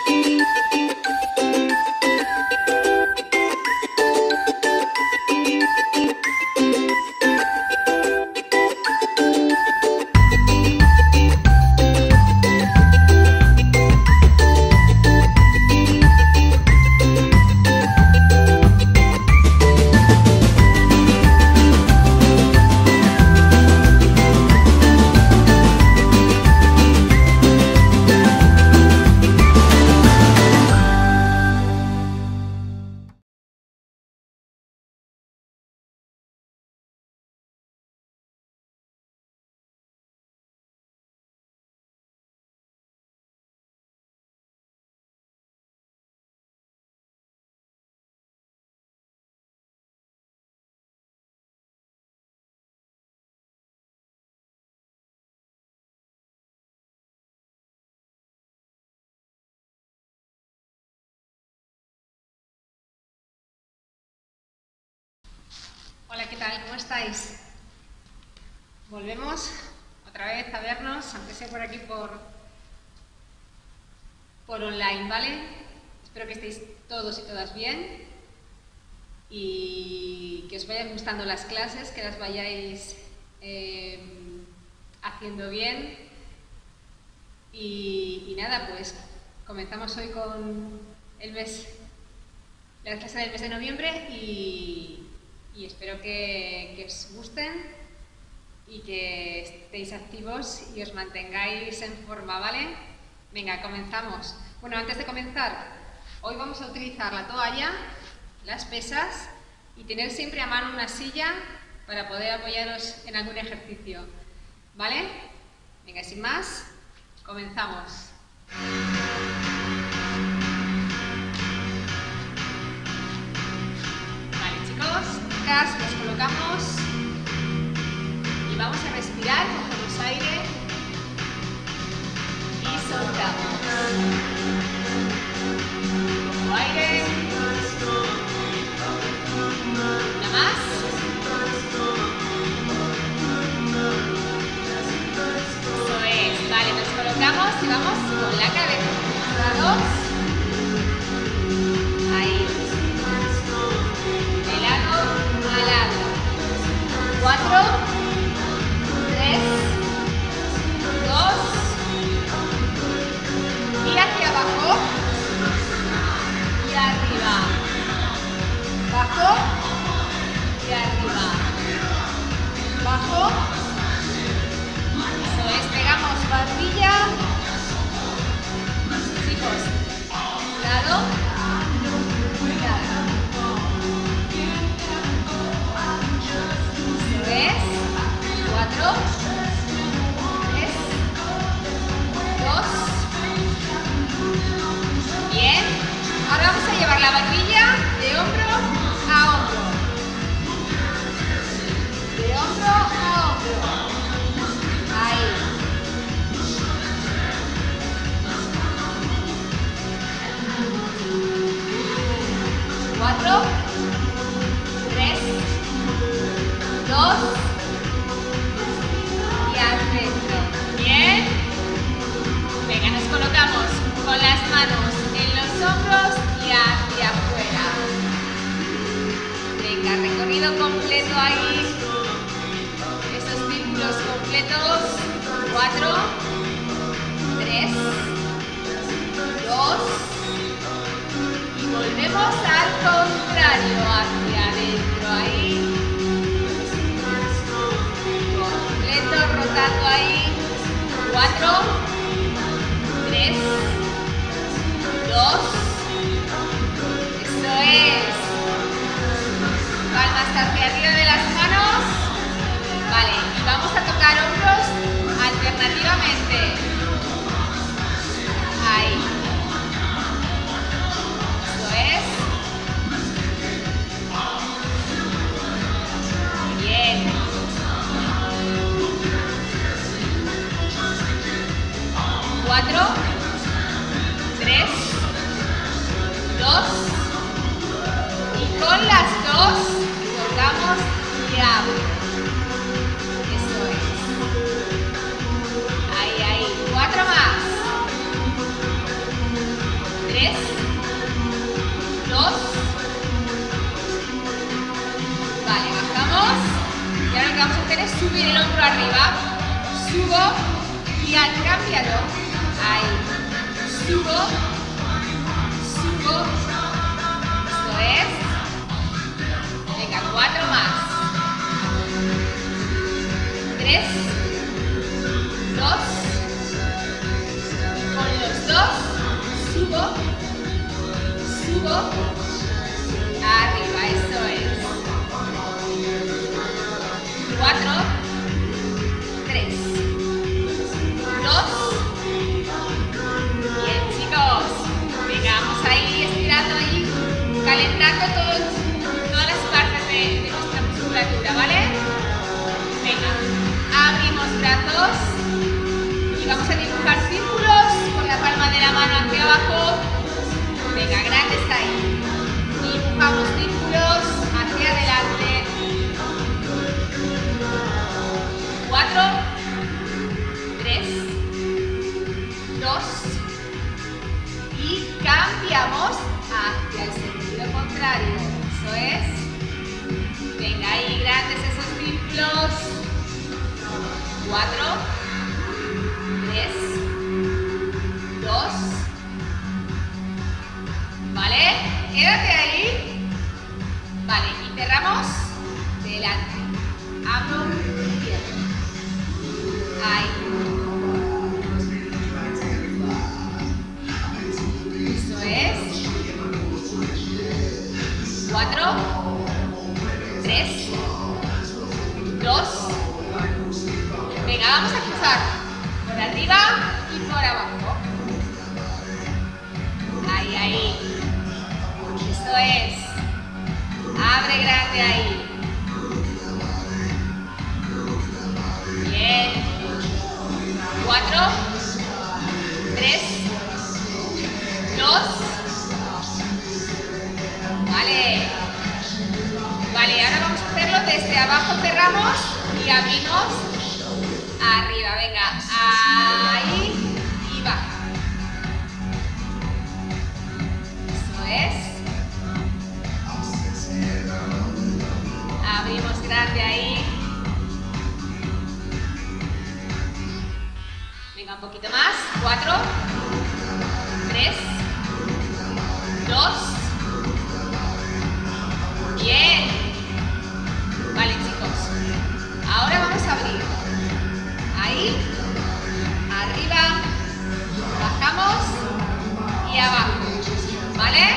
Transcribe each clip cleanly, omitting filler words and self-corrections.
Hola, ¿qué tal? ¿Cómo estáis? Volvemos otra vez a vernos, aunque sea por aquí por online, ¿vale? Espero que estéis todos y todas bien y que os vayan gustando las clases, que las vayáis haciendo bien. Y nada, pues comenzamos hoy con la clase del mes de noviembre y espero que os gusten y que estéis activos y os mantengáis en forma, ¿vale? Venga, comenzamos. Bueno, antes de comenzar, hoy vamos a utilizar la toalla, las pesas y tener siempre a mano una silla para poder apoyaros en algún ejercicio, ¿vale? Venga, sin más, comenzamos. Nos colocamos y vamos a respirar, cogemos aire y soltamos. Cojo aire. Una más. Eso es. Vale, nos colocamos y vamos con la cabeza. Una, dos. Ahí. De lado. 4, 3, 2 y hacia abajo y arriba, bajo y arriba, bajo. Eso es, pegamos barbilla, chicos, lado, lado. 3, 4, 3, 2. Bien. Ahora vamos a llevar la barbilla de hombro a hombro. De hombro a hombro. Ahí. 4, 3, 2 y al centro. Bien. Venga, nos colocamos con las manos en los hombros y hacia afuera. Venga, recorrido completo ahí. Esos círculos completos. 4, 3, 2 y volvemos al contrario, hacia adentro ahí. Rotando ahí. 4, 3, 2. Eso es. Palmas hacia arriba de las manos. Vale, y vamos a tocar hombros alternativamente. Ahí. Eso es. Bien. 4, 3, 2 y con las dos tocamos y abro. Eso es. Ahí, ahí. 4 más. 3, 2. Vale, bajamos. Y ahora lo que vamos a hacer es subir el hombro arriba. Subo y cámbialo. Ahí. Subo. Subo. Esto es. Venga, 4 más. 3, 2. Con los 2. Subo. Subo. Arriba, eso es. 4, 3, 2. Bien, chicos. Venga, vamos a ir estirando ahí, calentando todas las partes de nuestra musculatura, ¿vale? Venga, abrimos brazos y vamos a dibujar círculos con la palma de la mano hacia abajo. Venga, grandes ahí. Dibujamos círculos hacia adelante. 4, 3, 2 y cambiamos hacia el sentido contrario. Eso es. Venga, ahí grandes esos círculos. 4, 3, 2. ¿Vale? Quédate ahí. Vale, y cerramos delante. Abro y cierro. Ahí. Eso es. 4, 3, 2. Venga, vamos a cruzar por arriba y por abajo. Ahí, ahí. Eso es. Abre grande ahí. Bien. 4, 3, 2. Vale. Vale, ahora vamos a hacerlo desde abajo, cerramos y abrimos arriba. Venga, ahí y baja. Eso es. Abrimos grande ahí. Venga, un poquito más. 4, 3, 2. Bien. Vale, chicos. Ahora vamos a abrir. Ahí. Arriba. Bajamos. Y abajo. ¿Vale?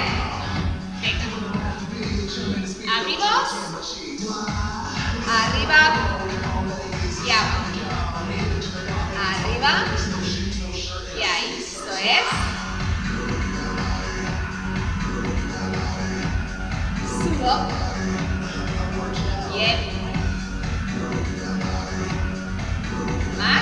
Venga. Abrimos. Arriba. Y abajo. Arriba y ahí, esto es. Subo. Bien. Más.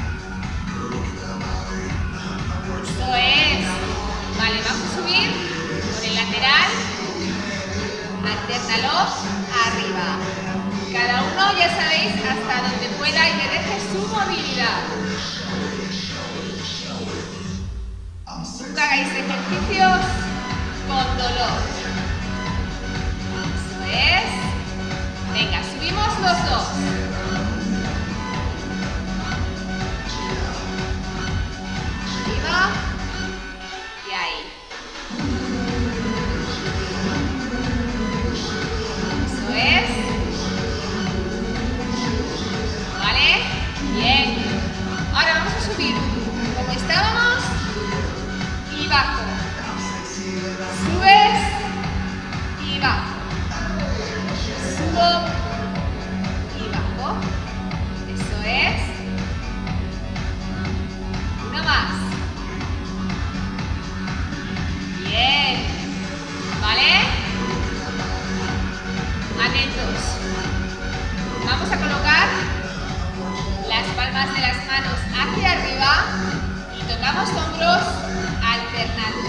Esto es. Vale, vamos a subir por el lateral. Alternalo arriba. Cada uno, ya sabéis, hasta donde pueda y que deje su movilidad. Nunca hagáis ejercicios con dolor. Eso es. Venga, subimos los 2. Arriba. Y ahí. Eso es. ¿Vale? Bien. Ahora vamos a subir como estábamos y bajo. Subes y bajo. Subo y bajo. Eso es. Uno más. Bien. ¿Vale? Atentos. Vamos a colocar las palmas de las manos hacia arriba y tocamos hombros alternando.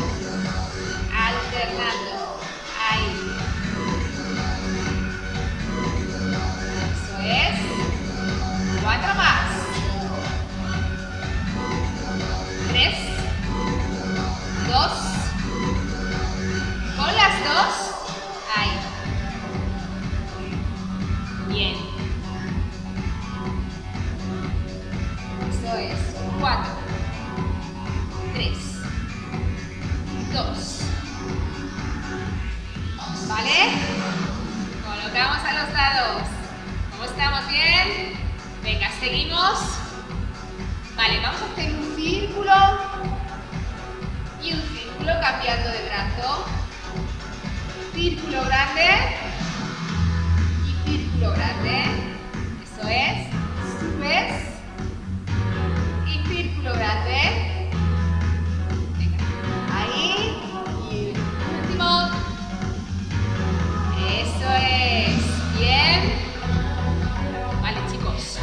bien? Venga, seguimos. Vale, vamos a hacer un círculo y un círculo cambiando de brazo. Círculo grande y círculo grande. Eso es. Subes y círculo grande. Venga, ahí. Y último. Eso es. Bien. Vale, chicos.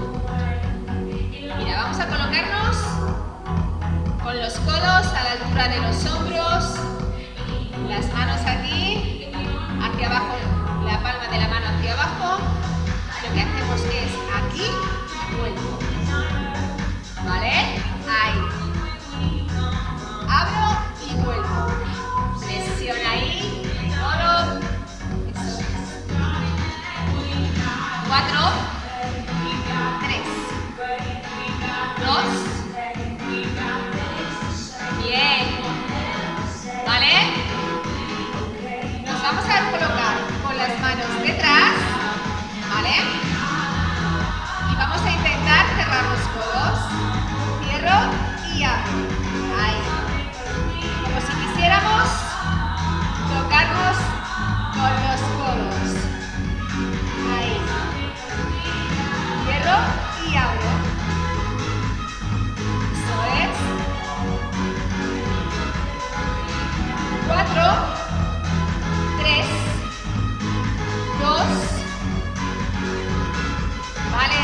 Mira, vamos a colocarnos con los codos a la altura de los hombros, las manos aquí, hacia abajo, la palma de la mano hacia abajo. Lo que hacemos es aquí y vuelvo. ¿Vale? Ahí. Abro y vuelvo. Presiona ahí, el codo. Eso es. 4, 3, 2. Bien. ¿Vale? Nos vamos a colocar con las manos detrás. ¿Vale? Y vamos a intentar cerrar los codos. Cierro y abro. Ahí. Como si quisiéramos tocarnos con los codos. Ahí. Cierro y abro. Eso es. 4, 3, 2. Vale.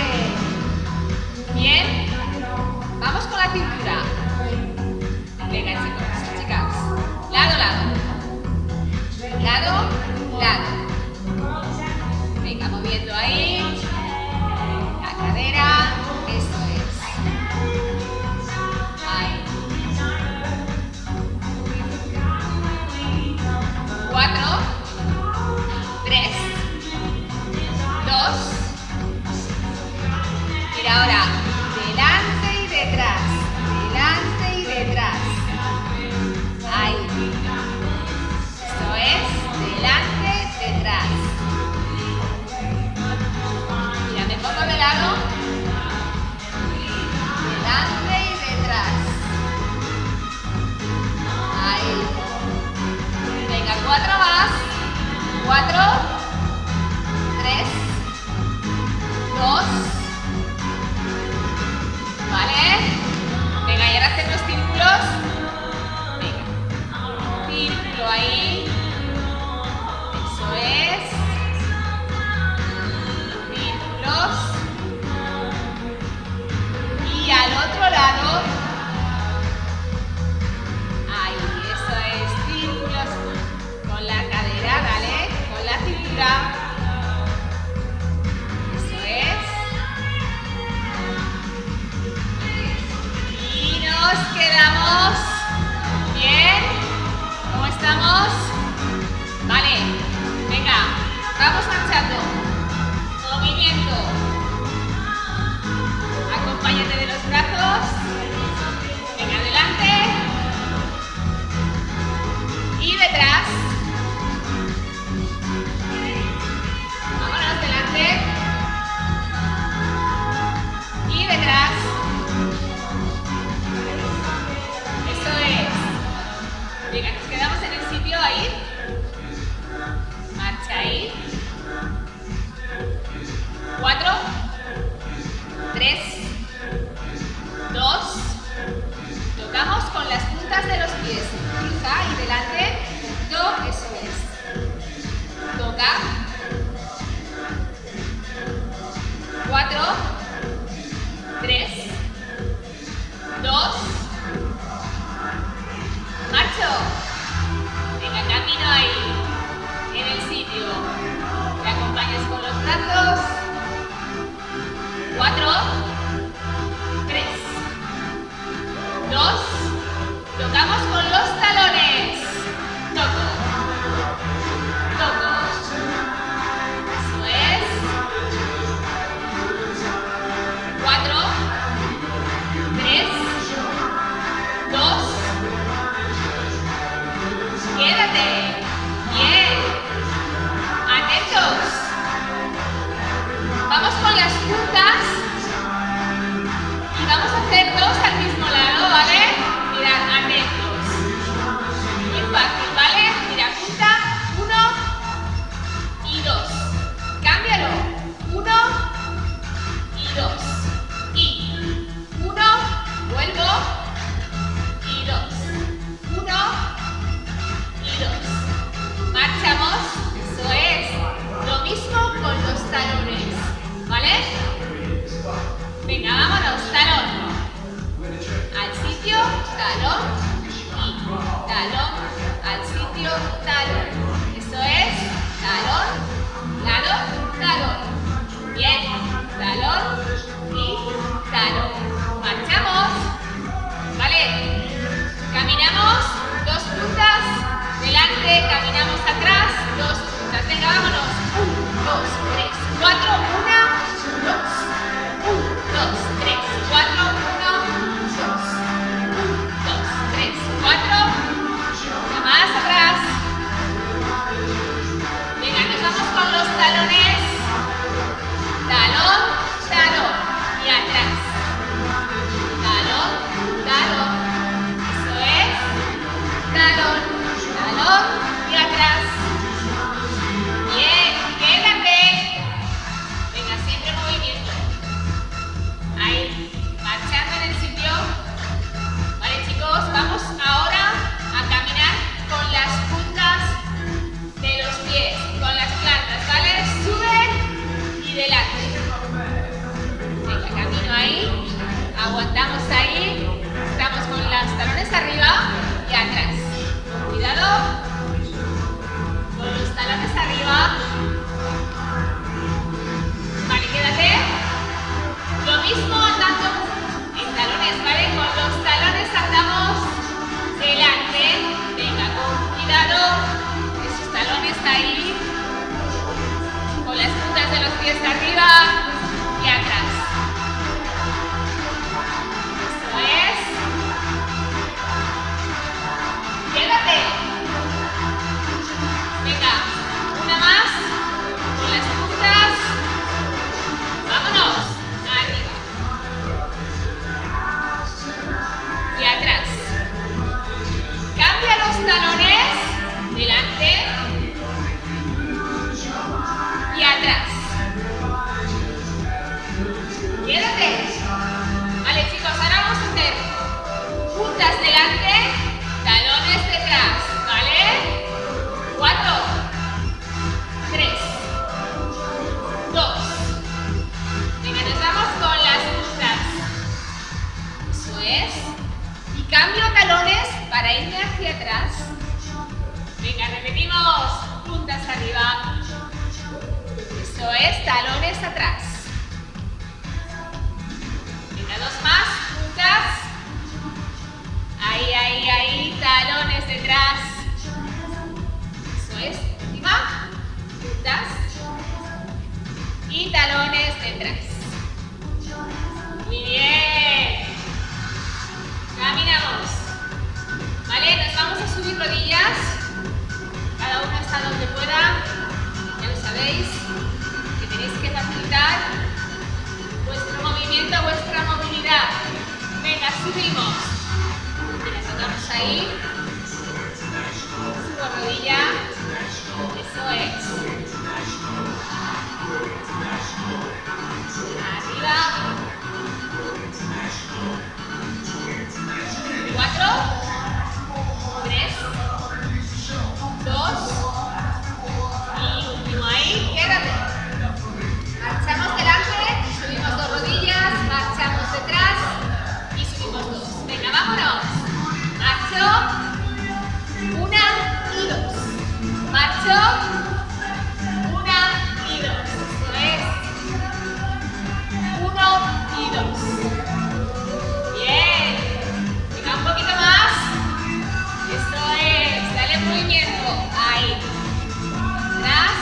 Bien. Vamos con la cintura. Venga, chicos, chicas. Lado, lado. Lado, lado. Venga, moviendo ahí. La cadera. Eso es. Ahí. 4, 3, 2. Mira ahora, delante y detrás, delante y detrás. Ahí. Esto es, delante, detrás. Mira, me pongo de lado. Delante y detrás. Ahí. Venga, 4 más. 4, 3, 2. ¿Vale? Venga, y ahora hacer los círculos. Venga. Círculo ahí. Eso es. Círculos. Y al otro lado. Ahí, eso es. Círculos con la cadera, ¿vale? Con la cintura. Eso es. Nos quedamos bien. ¿Cómo estamos? Vale. Venga, vamos marchando. Movimiento. Acompáñate de los brazos. Venga, adelante. Y detrás. Vámonos delante. Y detrás. Venga, nos quedamos en el sitio ahí. Marcha ahí. 4, 3, 2. Tocamos con las puntas de los pies. Cruza y delante. Eso es. Toca. 4, 3, 2. Marcho. Venga, camino ahí, en el sitio. Te acompañas con los brazos. 4, 3, 2. Tocamos con los talones. Toco. Toco. Eso es. 4, 3, 2. Quédate. Bien. Atentos. Vamos con delante, caminamos atrás, 2 puntas. Venga, vámonos. 1, 2, 3, 4, 1, 2. 1, 2, 3, 4, 1, 2. 2, 3, 4. Más atrás. Venga, nos vamos con los talones. Talón, talón. Y atrás. Talón, talón. Eso es. Talón, talón. Y atrás. Bien, quédate. Venga, siempre movimiento. Ahí, marchando en el sitio. Vale, chicos, vamos ahora a caminar con las puntas de los pies, con las plantas, ¿vale? Sube y delante. Venga, camino ahí, aguantamos ahí, estamos con los talones arriba y atrás. Cuidado, con los talones arriba. Vale, quédate. Lo mismo andando en talones, ¿vale? Con los talones andamos delante. Venga, con cuidado. Esos talones ahí. Con las puntas de los pies arriba y atrás. Eso es. Quédate. Venga, una más. Con las puntas. Vámonos. Arriba. Y atrás. Cambia los talones. Delante. Y atrás. Quédate. Vale, chicos, ahora vamos a hacer puntas delante, talones detrás. ¿Vale? 4, 3, 2. Venga, nos vamos con las puntas. Eso es. Y cambio talones para irme hacia atrás. Venga, repetimos. Puntas arriba. Eso es, talones atrás. Venga, 2 más. Puntas. Ahí, ahí, ahí. Talones detrás. Eso es. Última. Puntas. Y talones detrás. Muy bien. Caminamos. Vale, nos vamos a subir rodillas. Cada uno está donde pueda. Ya lo sabéis, que tenéis que facilitar vuestro movimiento, vuestra movilidad. Venga, subimos. Mira, tocamos ahí. Subo rodilla. Eso es. Arriba. 4, 3, 2. Y último ahí, quédate. Marchamos delante, subimos 2 rodillas, marchamos detrás y subimos 2. Venga, vámonos. Marcho. 1 y 2. Marcho. 1 y 2. Eso es. 1 y 2. Bien. Venga, un poquito más. Eso es. Dale movimiento. Ahí. Atrás.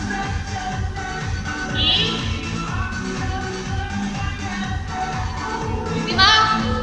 Y última.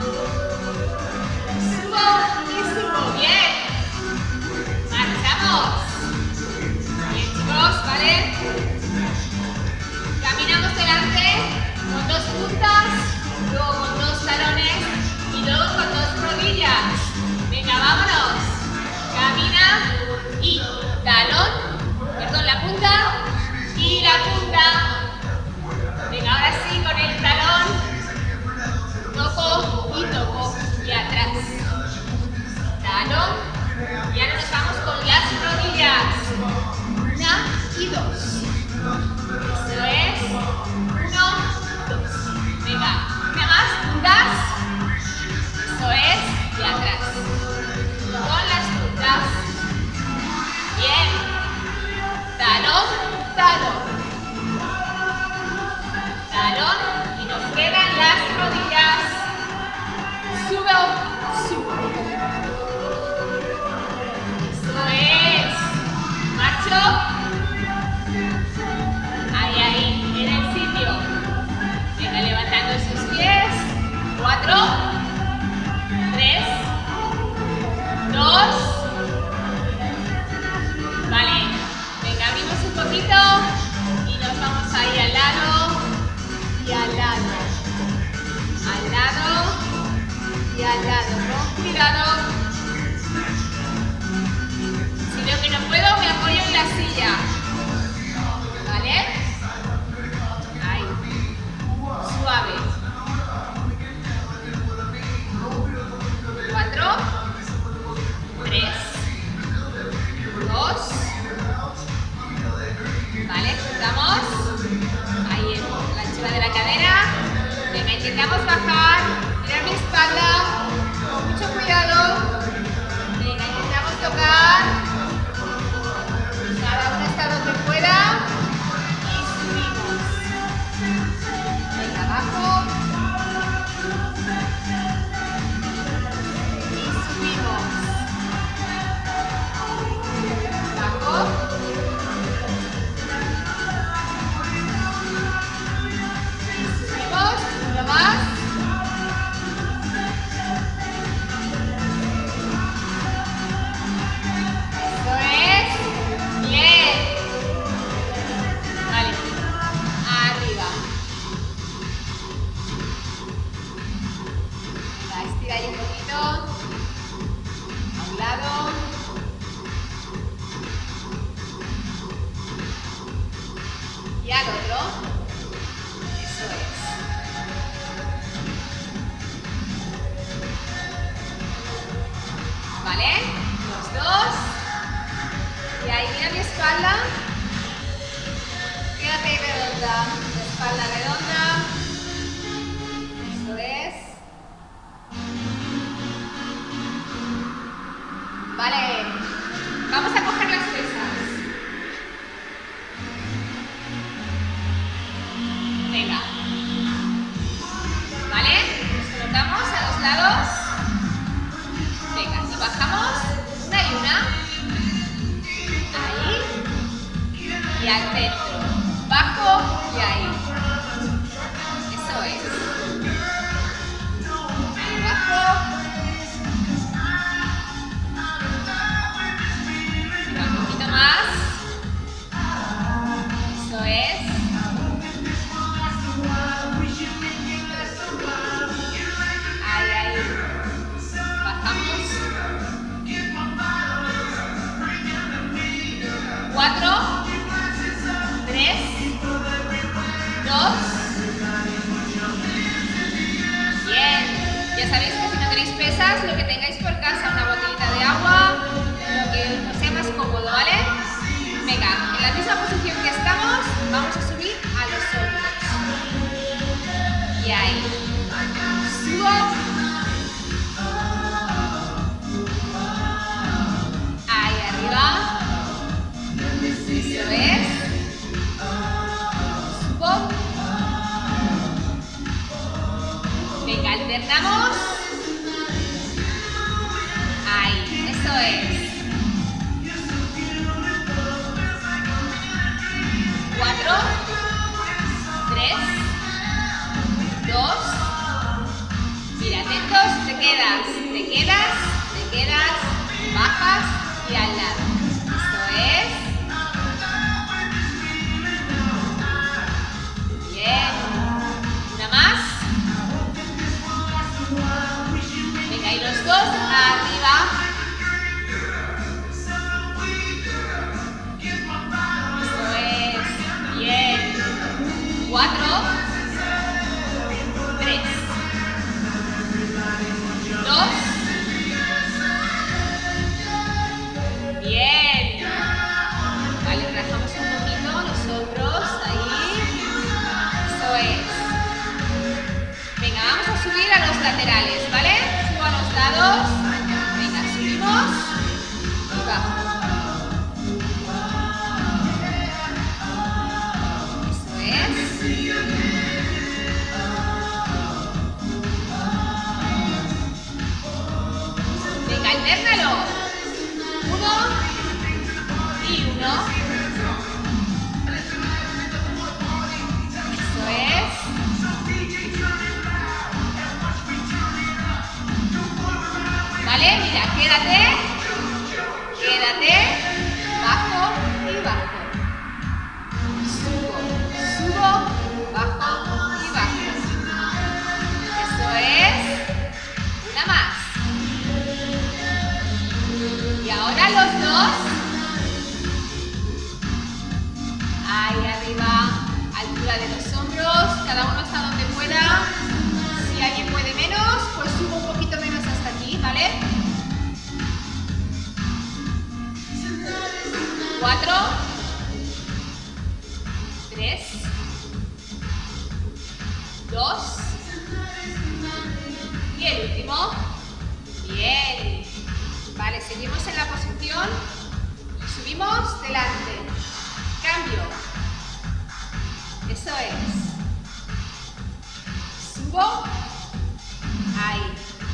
Subo y subo. Bien. Marchamos. Bien, chicos, ¿vale? Caminamos delante con 2 puntas, luego con 2 talones y luego con 2 rodillas. Venga, vámonos. Camina y talón, perdón, la punta y la punta. Venga, ahora sí, con el talón. Toco y toco y atrás. Talón. Y ahora nos vamos con las rodillas. 1 y 2. Eso es. 1, 2. Venga, una más, puntas. Eso es. Y atrás. Con las puntas. Bien. Talón, talón. Talón. Y nos quedan las rodillas. Subo, subo. Los dos. Y ahí, mira mi espalda. Quédate redonda. La espalda redonda. Eso es. Vale. Vamos a coger las pesas. Venga. ¿Vale? Nos colocamos a los lados. Venga, y bajamos una y una. Ahí. Y al centro. Bajo y ahí. Eso es. Ahí bajo. Venga, un poquito más. Eso es. Ahí, ahí. Bajamos. 4, 3, 2. Bien. Ya sabéis que si no tenéis pesas, lo que tengáis por casa, una botellita de agua, lo que os sea más cómodo, ¿vale? Venga, en la misma posición que estamos, vamos a subir a los hombros. Y ahí. Subo. Ahí arriba. Eso es. Subo. Venga, alternamos. Ahí, eso es. 4, 3, 2. Mira, atentos, te quedas, bajas y al lado. Esto es. Bien. Una más. Venga, y los dos arriba. Esto es. Bien. 4, 3, 2. Bien. Vale, relajamos un poquito los hombros, ahí. Eso es. Venga, vamos a subir a los laterales, ¿vale? Subo a los lados. Venga, subimos. Y bajo. Eso es. Venga, altérnalo. 1 y 1. Eso es. Vale, mira, quédate, bajo y bajo. Subo, bajo y bajo. Eso es. Una más. Y ahora los dos. Ahí arriba, altura de los hombros, cada uno hasta donde pueda. Si alguien puede menos, pues subo un poquito menos hasta aquí, ¿vale? 4, 3, 2. Y el último. Bien. Vale, seguimos en la posición y subimos delante. Cambio. Eso es. Subo. Ahí.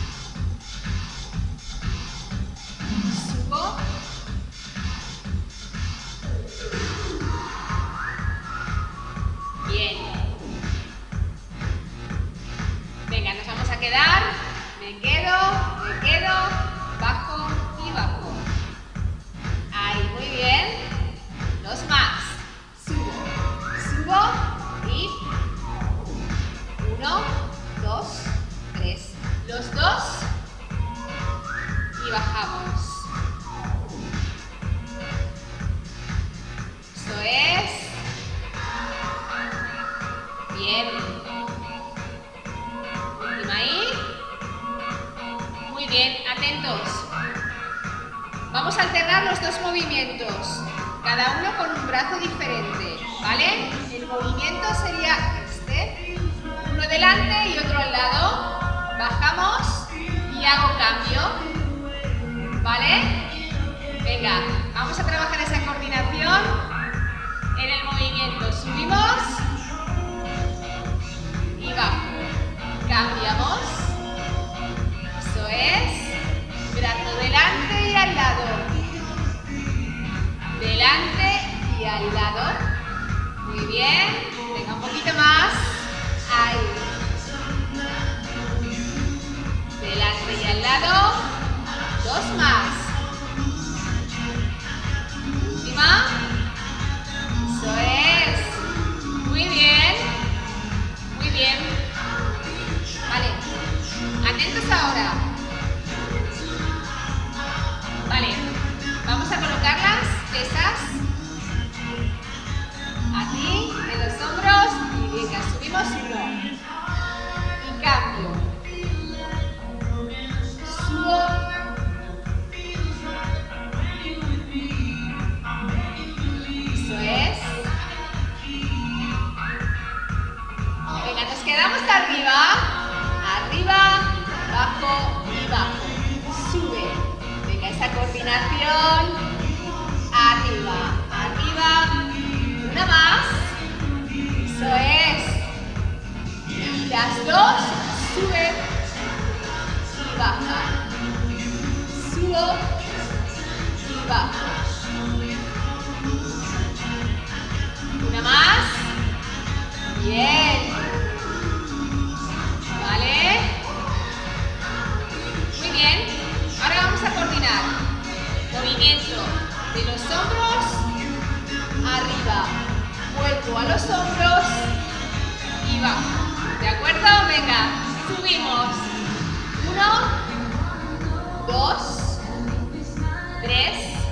Subo. Bien. Venga, nos vamos a quedar. Me quedo, bajo y bajo. Ahí, muy bien. Dos más. Subo y 1, 2, 3. Los Vamos a alternar los dos movimientos, cada uno con un brazo diferente, ¿vale? El movimiento sería este, uno delante y otro al lado. Bajamos y hago cambio, ¿vale? Venga, vamos a trabajar esa coordinación en el movimiento. Subimos y bajo. Cambiamos. Eso es. Brazo delante y al lado. Delante y al lado. Muy bien. Venga, un poquito más. Ahí. Delante y al lado. Dos más. Última. Eso es. Muy bien. Muy bien. Vale. Atentos ahora. Vale. Vamos a colocar las pesas aquí en los hombros y venga, subimos uno y cambio. Subo. Eso es. Venga, nos quedamos arriba, arriba, bajo y bajo. Sube. Venga, esa coordinación. Arriba, arriba. Una más. Eso es. Y las dos suben y bajan. Subo y bajo. Una más. Bien. ¿Vale? Muy bien. Ahora vamos a coordinar. Movimiento de los hombros arriba. Vuelvo a los hombros y bajo. ¿De acuerdo? Venga. Subimos. 1, 2, 3,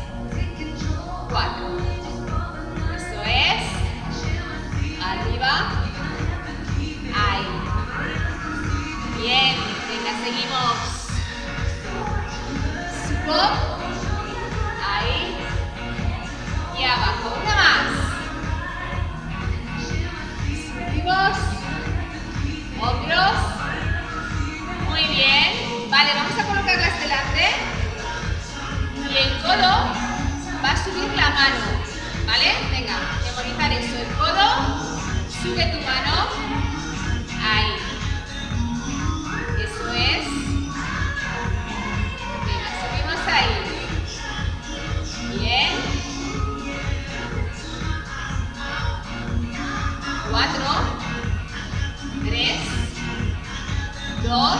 4. Eso es. Arriba. Ahí. Bien. Venga, seguimos. Subo. Ahí. Y abajo. Una más. Subimos. Otros. Muy bien. Vale, vamos a colocarlas delante. Y el codo va a subir la mano. ¿Vale? Venga, memorizar eso. El codo sube tu mano. Ahí. Eso es. Venga, subimos ahí. Bien. 4, 3, 2.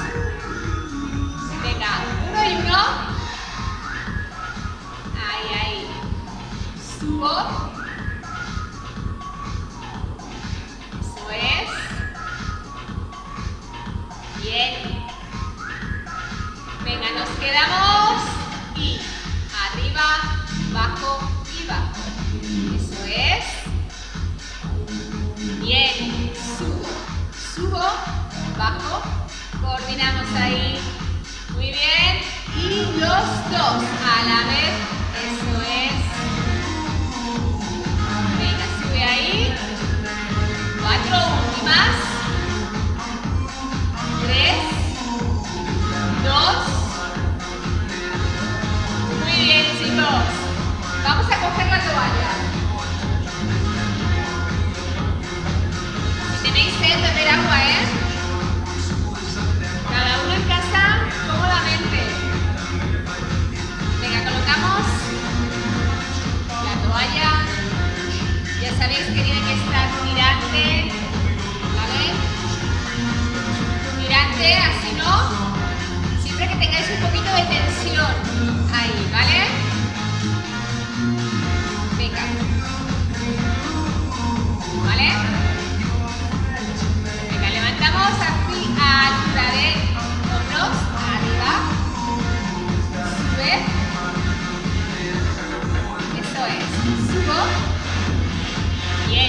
Venga, 1 y 1. Ahí, ahí. Subo. Eso es. Bien. Venga, nos quedamos y arriba, bajo y bajo. Eso es. Bien. Subo, subo, bajo. Coordinamos ahí. Muy bien. Y los dos a la vez. Eso es. Venga, sube ahí. 4 últimas. 3, 2. Muy bien, chicos. Vamos a coger la toalla. Si tenéis sed, beber agua, ¿eh? Cada uno en casa, cómodamente. Venga, colocamos la toalla. Ya sabéis que tiene que estar tirante, ¿vale? Tirante, así no. Siempre que tengáis un poquito de tensión ahí, ¿vale? Venga. ¿Vale? Venga, levantamos aquí a altura de hombros, arriba. Sube. Eso es. Subo. Bien.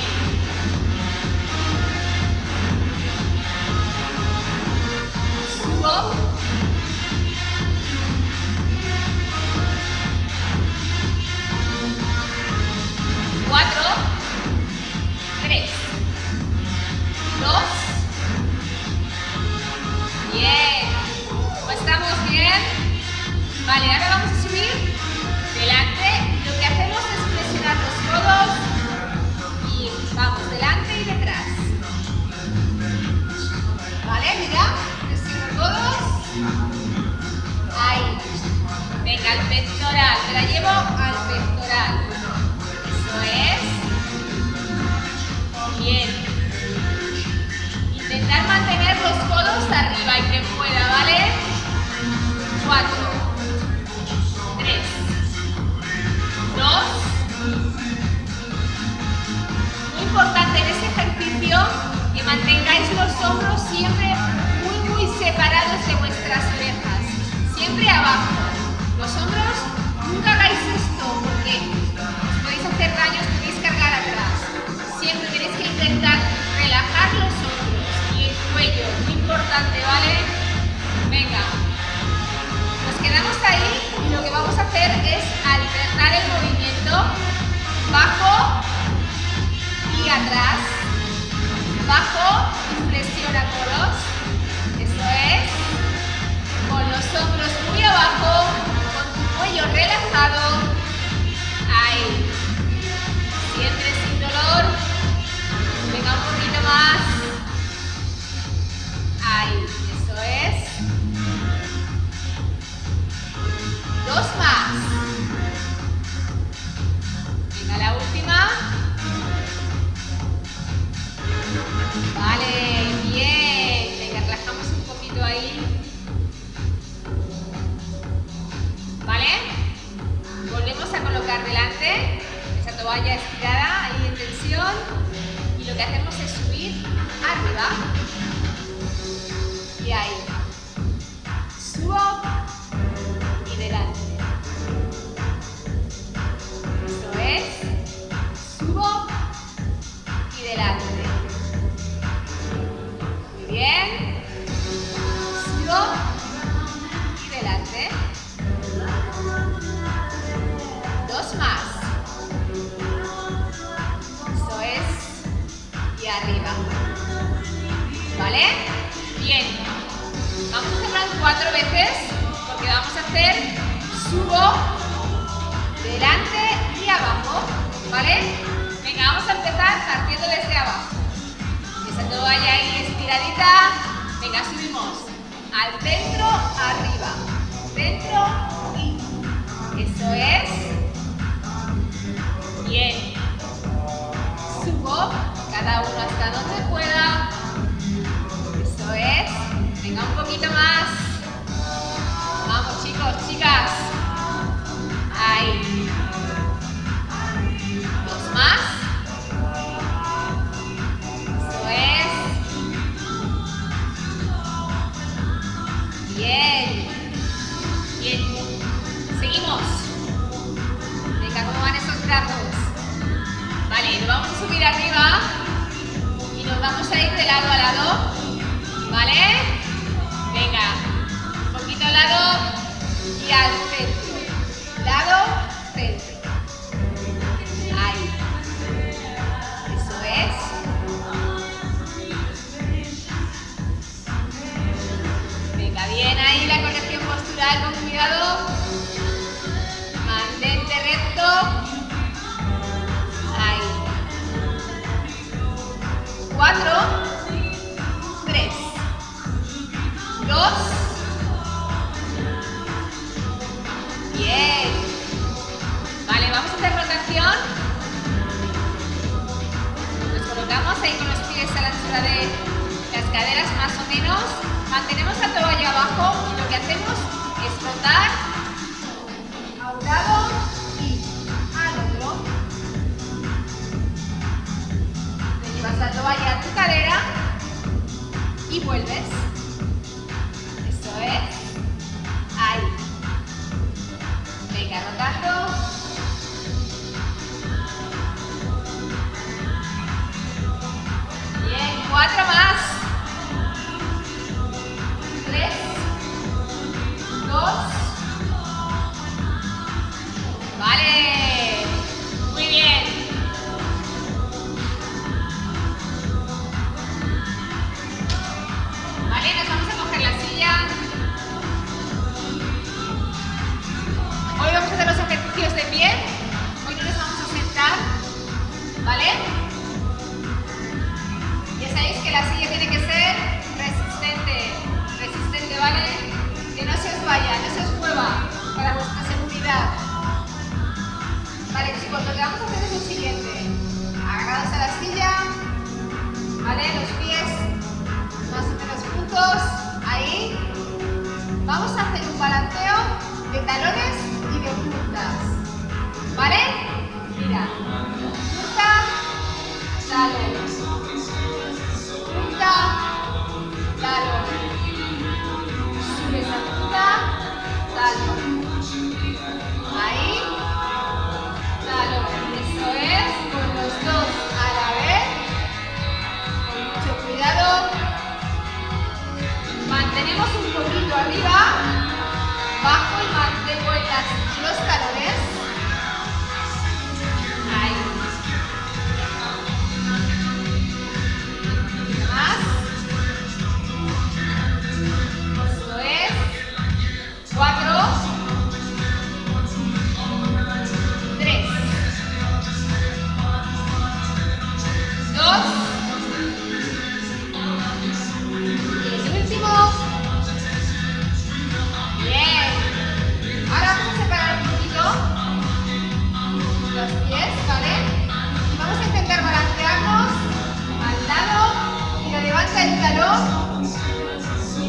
Subo. la llevo al pectoral. Eso es. Bien. Intentar mantener los codos arriba y que pueda, ¿vale? 4, 3, 2. Muy importante en este ejercicio que mantengáis los hombros siempre muy separados de vuestras orejas. Siempre abajo. Los hombros, nunca hagáis esto porque os podéis hacer daño, os podéis cargar atrás. Siempre tenéis que intentar relajar los hombros y el cuello. Muy importante, ¿vale? Venga. Nos quedamos ahí y lo que vamos a hacer es alternar el movimiento. Bajo y atrás. Bajo y flexiona codos. Eso es. Con los hombros muy abajo, con tu cuello relajado. Ahí. Siempre sin dolor. Venga, un poquito más. Ahí. Eso es. 2 más. Venga, la última. Vale, bien. Venga, relajamos un poquito ahí. ¿Vale? Volvemos a colocar delante esa toalla estirada ahí en tensión y lo que hacemos es subir arriba y ahí. Subo y delante. Eso es. Subo y delante. Muy bien. Subo y delante. 2 más. Eso es. Y arriba. ¿Vale? Bien. Vamos a hacerlo 4 veces porque vamos a hacer subo, delante y abajo. ¿Vale? Venga, vamos a empezar partiendo desde abajo. Esa toalla ahí estiradita. Venga, subimos. Al centro, arriba. Centro y. Eso es. Bien. Subo, cada uno hasta donde pueda. Eso es. Venga, un poquito más. Vamos, chicos, chicas. Ahí. 2 más. Eso es. Bien. Bien. Seguimos. Venga, ¿cómo van esos brazos? Vale, nos vamos a subir arriba y nos vamos a ir de lado a lado. ¿Vale? Venga, un poquito al lado y al centro. Lado, centro. Ahí. Eso es. Venga, bien ahí la corrección postural con cuidado. Mantente recto. Ahí. 4, 3, 2. Bien. Vale, vamos a hacer rotación. Nos colocamos ahí con los pies a la altura de las caderas más o menos. Mantenemos la toalla abajo y lo que hacemos es rotar a un lado y al otro. Te llevas la toalla a tu cadera y vuelves. Eso es. Ahí. Venga, rotando. Bien, 4 más. 3, 2. Vale. Muy bien. Vale, nos vamos a coger la silla. Hoy vamos a hacer los ejercicios de pie. Hoy no nos vamos a sentar. ¿Vale? Ya sabéis que la silla tiene que ser resistente, ¿vale? Que no se os vaya, no se os mueva para vuestra seguridad.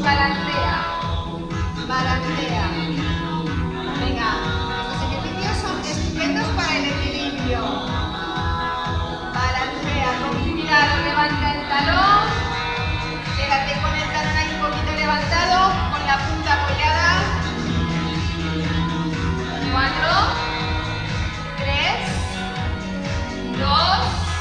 balancea. Balancea. Venga, estos ejercicios son estupendos para el equilibrio. Balancea, con cuidado, levanta el talón. Quédate con el talón ahí un poquito levantado, con la punta apoyada. 4, 3, 2.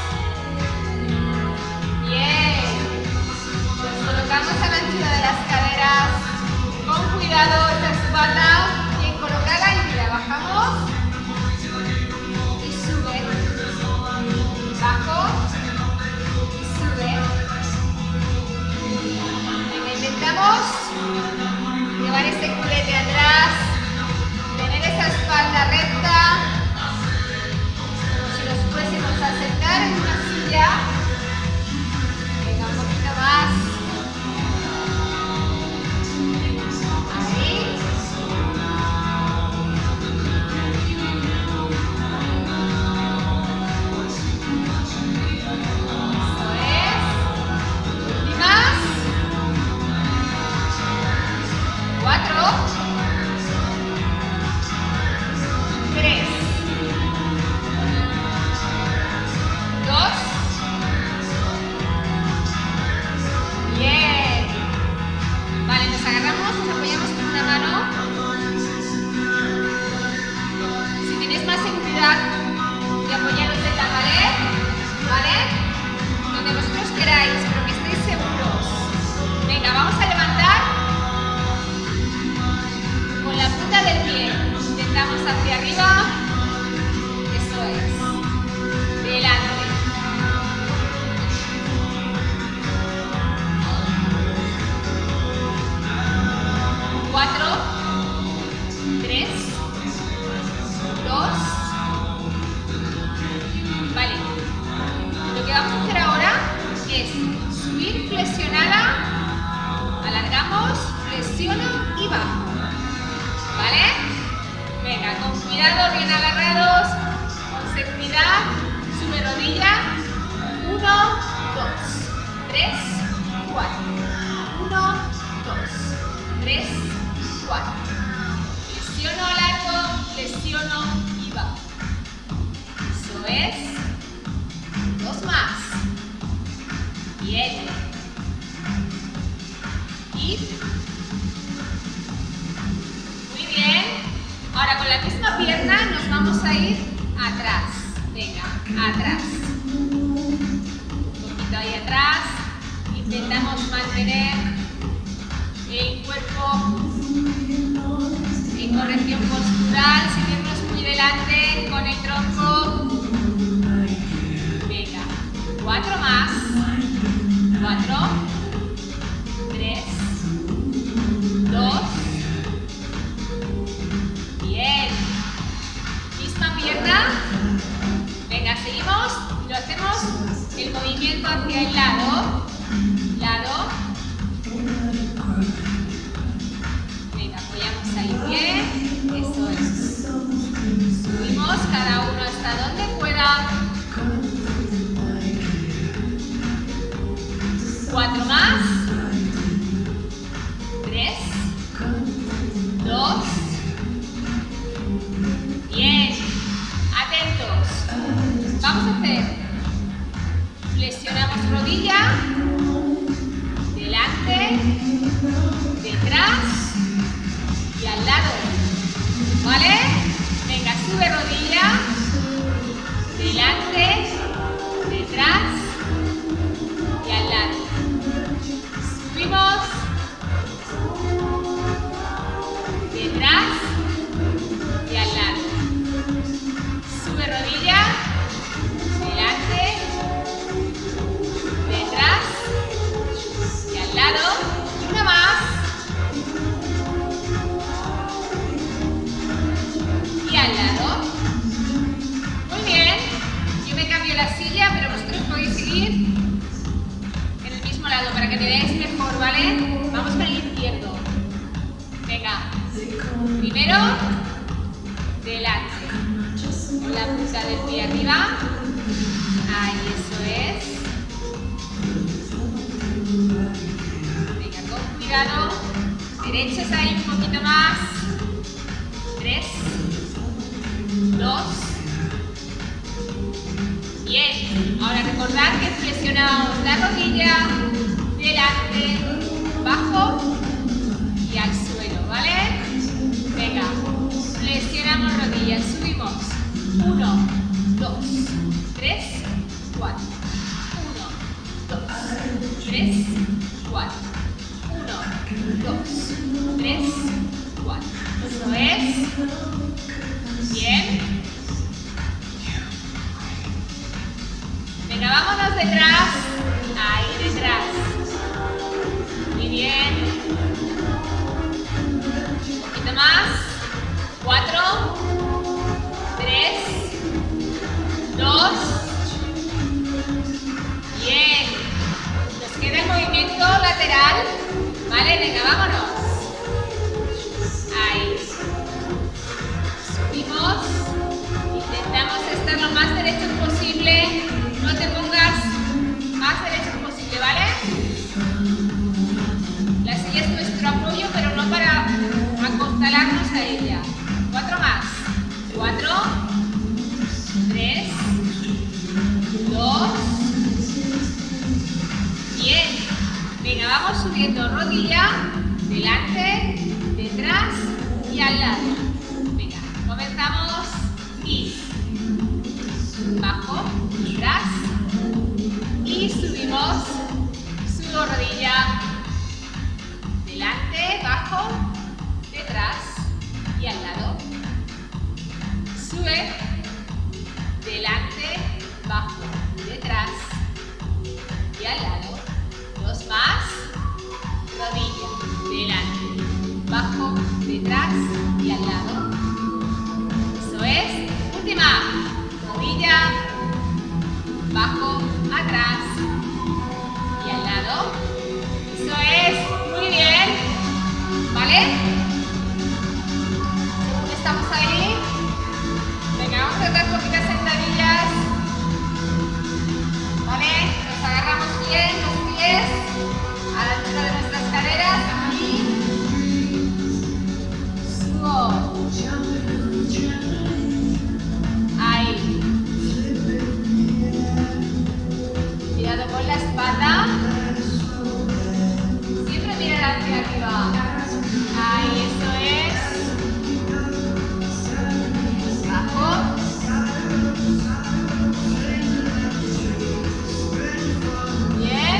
Bien. Nos colocamos a la altura de las caderas. Con cuidado esta espalda. Bien colocada y mira, bajamos. Y sube. Bajo. Y sube. Venga, intentamos llevar ese culete atrás. Tener esa espalda recta. Como si nos fuésemos a sentar en una silla. Venga, un poquito más. Ahí. Eso es. Y más. 4. 3. 2. Bien. Vale, nos agarramos, nos apoyamos con una mano. Si tenéis más seguridad de apoyaros de la pared, ¿vale? Donde vosotros queráis, pero que estéis seguros. Venga, vamos a levantar con la punta del pie. Intentamos hacia arriba. Eso es. Delante. 4, 3, 2. Vale. Lo que vamos a hacer ahora es subir flexionada. Alargamos, flexiono y bajo. ¿Vale? Venga, con cuidado, bien agarrados, con seguridad. Sube rodilla. 1, 2, 3, 4. 1, 2, 3, 4. Flexiono, alargo, flexiono y bajo. Eso es. 2 más. Bien. Y muy bien. Ahora con la misma pierna nos vamos a ir atrás. Venga, atrás. Un poquito ahí atrás. Intentamos mantener el cuerpo en corrección postural, sin irnos muy delante con el tronco. Venga, 4 más. 4, 3, 2. Bien. Misma pierna. Venga, seguimos y lo hacemos el movimiento hacia el lado. Lado. Venga, apoyamos ahí bien. Eso es. Subimos cada uno hasta donde pueda. 4 más. 3, 2. Bien. Atentos. Vamos a hacer. Flexionamos rodilla. Delante. Detrás. Y al lado. ¿Vale? Venga, sube rodilla. Delante. Detrás. Y al lado. Subimos. Detrás. Y al lado. Sube rodilla. Delante. Detrás. Y al lado. Una más. Y al lado. Muy bien. Yo me cambio la silla, pero vosotros podéis seguir en el mismo lado para que me veáis mejor, ¿vale? Vamos con el izquierdo. Venga. Primero, delante. Con la punta del pie arriba. Ahí, eso es. Venga, con cuidado. lado. Derechos ahí un poquito más. 3, 2. Bien. Ahora recordad que flexionamos la rodilla, delante, bajo y al suelo, ¿vale? Venga, flexionamos rodillas, subimos. 1, 2, 3, 4. 1, 2, 3, 4. 1, 2, 3, 4. Eso es. Bien. Venga, vámonos detrás. Ahí detrás. Muy bien. Un poquito más. 4, 3, 2. Bien. Nos queda el movimiento lateral. Vale, venga, vámonos. Ahí. Subimos. Intentamos estar lo más derechos posible. No te pongas más derechos posible, ¿vale? La silla es nuestro apoyo, pero no para acostalarnos a ella. 4 más. 4, 3, 2. Bien. Venga, vamos subiendo rodilla, delante, detrás y al lado. Venga, comenzamos y bajo, atrás y subimos, subo rodilla, delante, bajo, detrás y al lado. Sube, delante, bajo, detrás y al lado. 2 más, rodilla, delante, bajo, detrás y al lado. Eso es. Última, rodilla, bajo, atrás y al lado. Eso es. Muy bien. ¿Vale? Según estamos ahí. Venga, vamos a dar poquitas sentadillas. ¿Vale? Nos agarramos bien los pies a la altura de nuestras caderas y subo. Ahí. Cuidado con la espalda. Siempre mirar hacia arriba. Ahí, eso es. Bajo. Bien.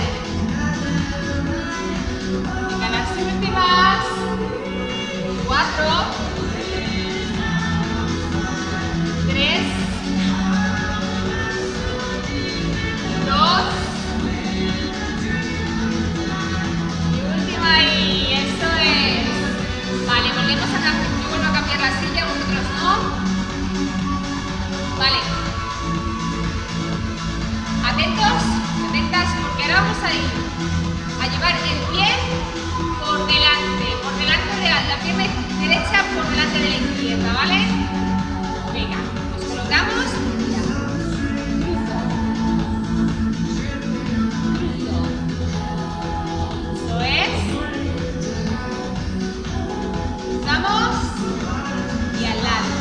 Venga, las últimas. 4, 3, 2 y última ahí, eso es. Vale, volvemos a cambiar, yo vuelvo a cambiar la silla, vosotros no. Vale. Atentos, atentas, porque ahora vamos a ir a llevar el pie por delante de la pierna derecha por delante de la izquierda, ¿vale? Venga, nos colocamos. Ya. Eso es. Cruzamos y al lado.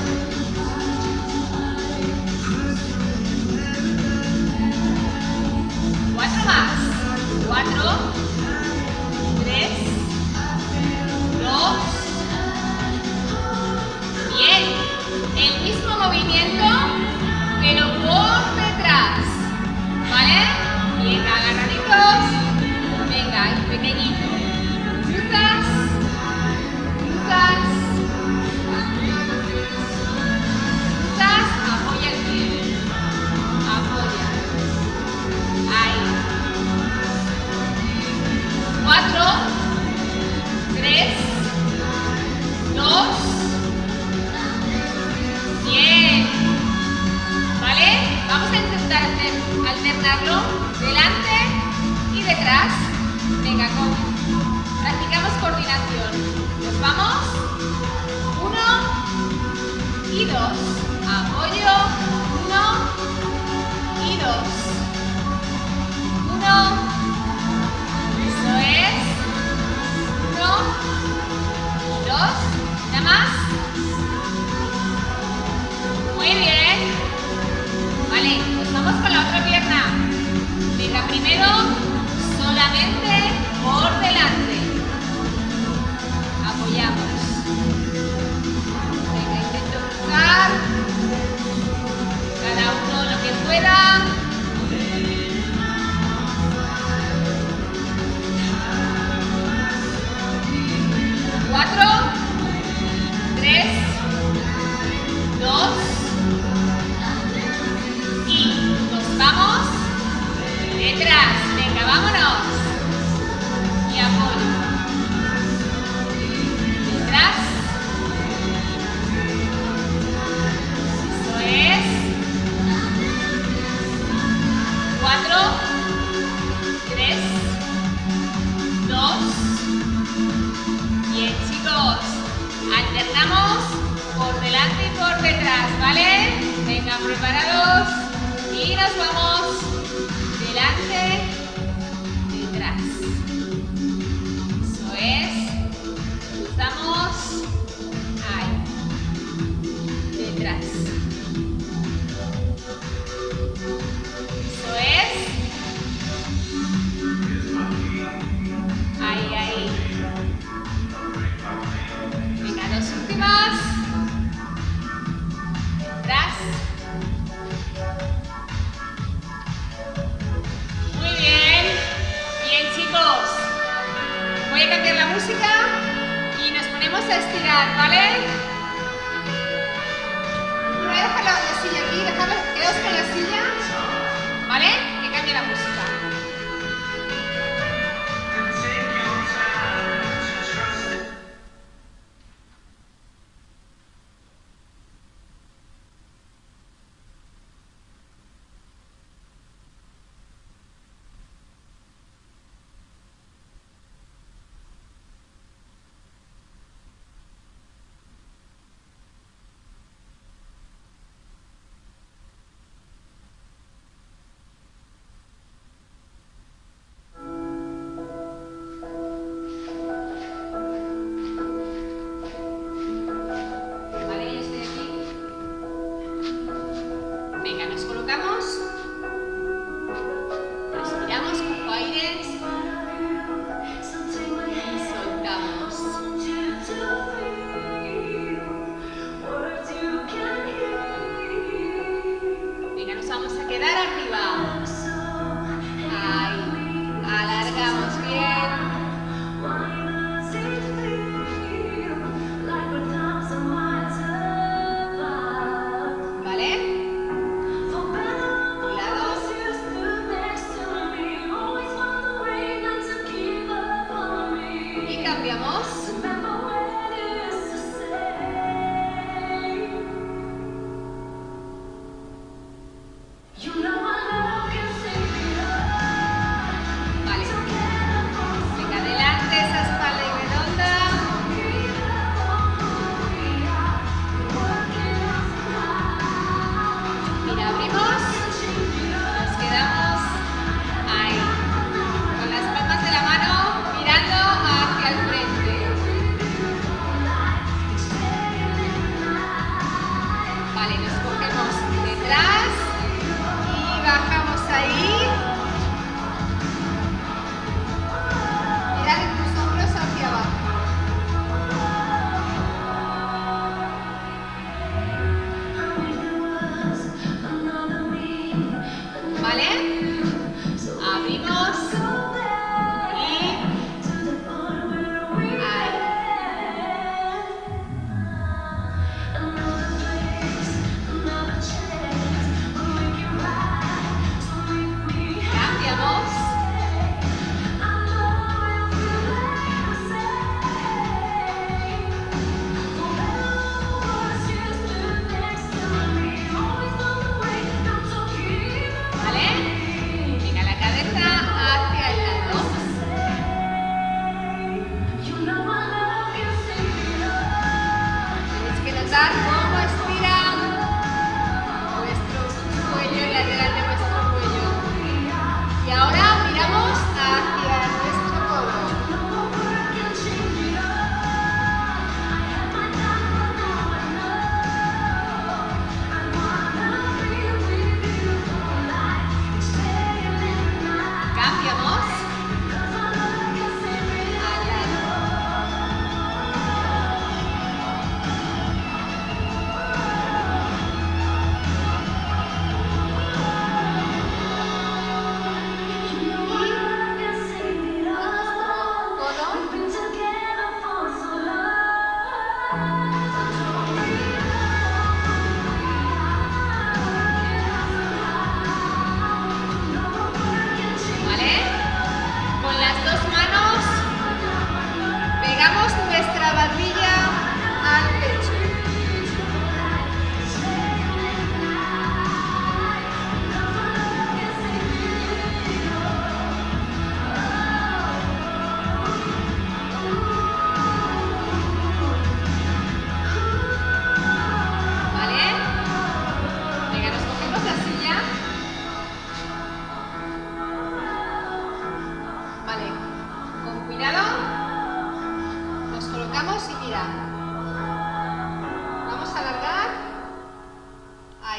Cuatro más. 4, 3, 2. Bien. El mismo movimiento, pero por detrás. ¿Vale? Bien, agarraditos. Venga, y pequeñito. Cruzas. Cruzas. Cruzas. Apoya el pie. Apoya. Ahí. 4, 3, 2. Bien. ¿Vale? Vamos a intentar alternarlo delante y detrás. Venga, practicamos coordinación. Nos vamos. 1 y 2. Apoyo. 1 y 2. 1. Eso es. primero solamente por delante. Apoyamos. Venga, intento cruzar. Cada uno lo que pueda. Cuatro, 3, 2 y nos vamos detrás. Venga, vámonos. Y apoyo. Detrás. Eso es. 4, 3, 2. Bien, chicos. Alternamos por delante y por detrás, ¿vale? Venga, preparados. Y nos vamos delante, detrás. Eso es. Cruzamos. Ahí. Detrás. Eso es. Ahí, ahí. Venga, dos últimas. Detrás. Muy bien. Bien, chicos. Voy a cambiar la música y nos ponemos a estirar, ¿vale? No voy a dejar la silla aquí, quedaos con la silla, ¿vale? Que cambie la música.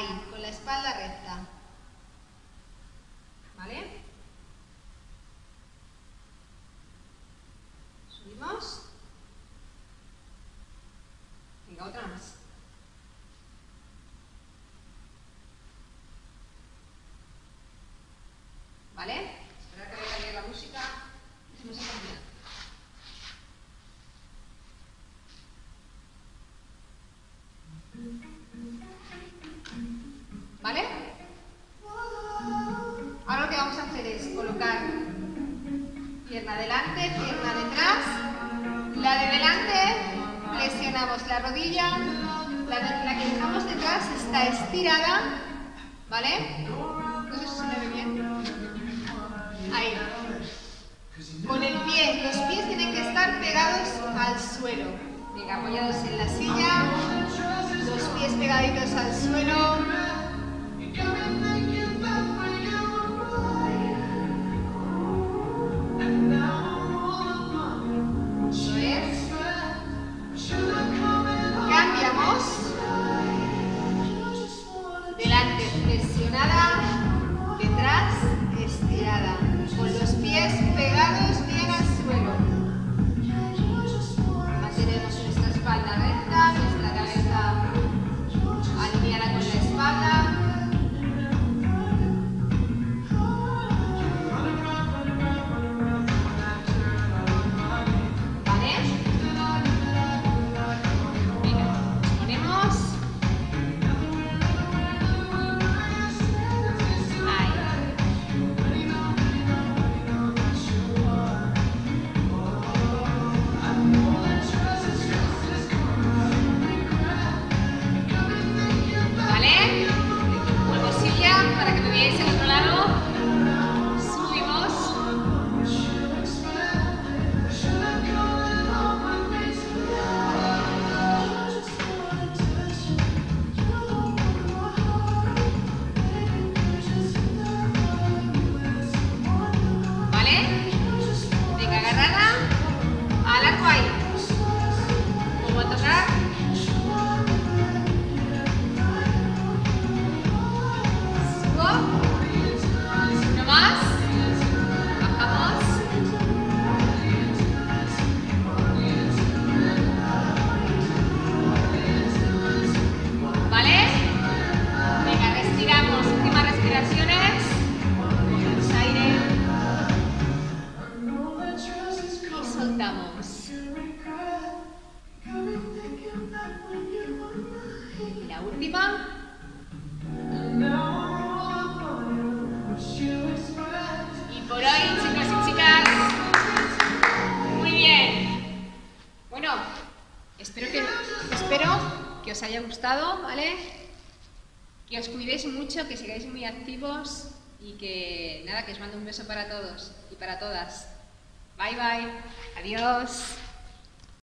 Ahí, con la espalda recta. ¿Vale? Subimos. Venga, otra más. ¿Vale? Espera que voy a cambiar la música. No se cambia. ¿Vale? Ahora lo que vamos a hacer es colocar pierna adelante, pierna detrás. La de delante flexionamos la rodilla, la que dejamos detrás está estirada, ¿vale? No sé si se me ve bien. Ahí. Con el pie, los pies tienen que estar pegados al suelo. Venga, apoyados en la silla, los pies pegaditos al suelo. Delante flexionada, detrás estirada, con los pies pegados bien al suelo. Mantenemos nuestra espalda recta, nuestra cabeza alineada con la espalda. ¿Vale? Venga, nos ponemos. Para que me veáis el otro lado, subimos, ¿vale? Venga, agarrada, al arco ahí, vuelvo a tocar. Uno más, bajamos, ¿vale? Venga, respiramos, últimas respiraciones, cogemos aire y soltamos. Y la última. Por hoy, chicos y chicas, muy bien. Bueno, espero que os haya gustado, ¿vale? Que os cuidéis mucho, que sigáis muy activos y que nada, que os mando un beso para todos y para todas. Bye, bye. Adiós.